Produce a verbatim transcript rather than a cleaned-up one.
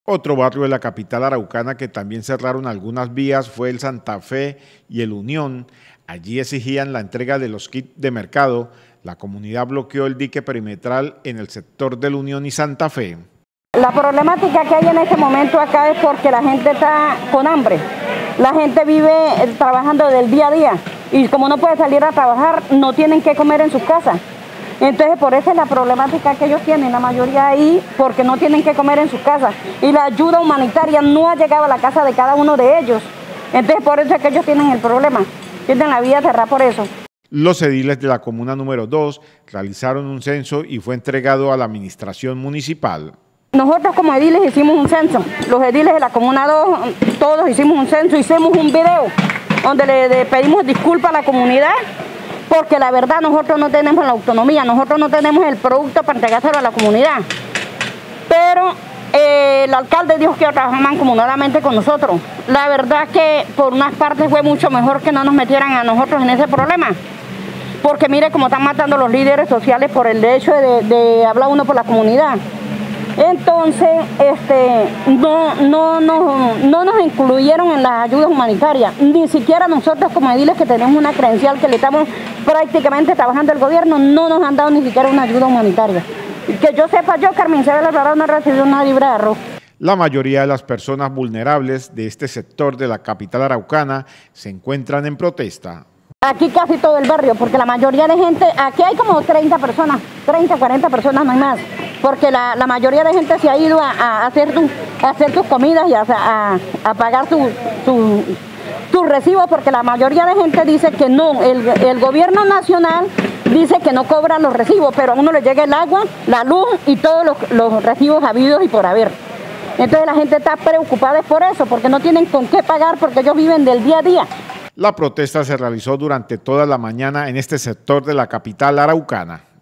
Otro barrio de la capital araucana que también cerraron algunas vías fue el Santa Fe y el Unión. Allí exigían la entrega de los kits de mercado. La comunidad bloqueó el dique perimetral en el sector del Unión y Santa Fe. La problemática que hay en este momento acá es porque la gente está con hambre. La gente vive trabajando del día a día y como no puede salir a trabajar, no tienen que comer en sus casas. Entonces por eso es la problemática que ellos tienen, la mayoría ahí, porque no tienen que comer en sus casas. Y la ayuda humanitaria no ha llegado a la casa de cada uno de ellos. Entonces por eso es que ellos tienen el problema, tienen la vía cerrada por eso. Los ediles de la comuna número dos realizaron un censo y fue entregado a la administración municipal. Nosotros como ediles hicimos un censo, los ediles de la comuna dos, todos hicimos un censo, hicimos un video donde le, le pedimos disculpas a la comunidad, porque la verdad nosotros no tenemos la autonomía, nosotros no tenemos el producto para entregárselo a la comunidad. Pero eh, el alcalde dijo que iba a trabajar mancomunadamente con nosotros. La verdad que por unas partes fue mucho mejor que no nos metieran a nosotros en ese problema. Porque mire cómo están matando los líderes sociales por el hecho de, de hablar uno por la comunidad. Entonces, este, no, no, no, no nos incluyeron en las ayudas humanitarias, ni siquiera nosotros como ediles que tenemos una credencial que le estamos prácticamente trabajando el gobierno, no nos han dado ni siquiera una ayuda humanitaria. Que yo sepa, yo, Carmen Isabel Alvarado, no he recibido una libra de arroz. La mayoría de las personas vulnerables de este sector de la capital araucana se encuentran en protesta. Aquí casi todo el barrio, porque la mayoría de gente, aquí hay como treinta personas, treinta, cuarenta personas, no hay más. Porque la, la mayoría de gente se ha ido a, a, hacer, tu, a hacer sus comidas y a, a, a pagar sus su, su recibos, porque la mayoría de gente dice que no, el, el gobierno nacional dice que no cobra los recibos, pero a uno le llega el agua, la luz y todos los, los recibos habidos y por haber. Entonces la gente está preocupada por eso, porque no tienen con qué pagar, porque ellos viven del día a día. La protesta se realizó durante toda la mañana en este sector de la capital araucana.